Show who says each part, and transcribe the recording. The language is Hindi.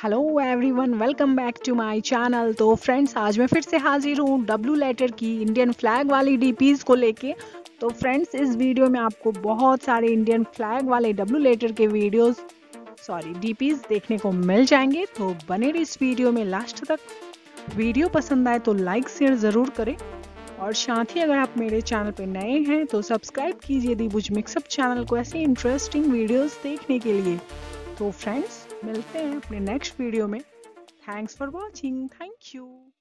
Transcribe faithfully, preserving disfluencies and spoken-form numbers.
Speaker 1: Hello everyone, welcome back to my channel. तो फ्रेंड्स, आज मैं फिर से हाजिर हूँ डब्ल्यू लेटर की इंडियन फ्लैग वाली डीपीज को लेके। तो फ्रेंड्स, इस वीडियो में आपको बहुत सारे इंडियन फ्लैग वाले डब्ल्यू लेटर के वीडियोस सॉरी डीपीज देखने को मिल जाएंगे। तो बने रहिए इस वीडियो में लास्ट तक। वीडियो पसंद आए तो लाइक शेयर ज़रूर करें, और साथ ही अगर आप मेरे चैनल पर नए हैं तो सब्सक्राइब कीजिए दी बुज मिक्सअप चैनल को ऐसे इंटरेस्टिंग वीडियोस देखने के लिए। तो फ्रेंड्स, मिलते हैं अपने नेक्स्ट वीडियो में। Thanks for watching. Thank you.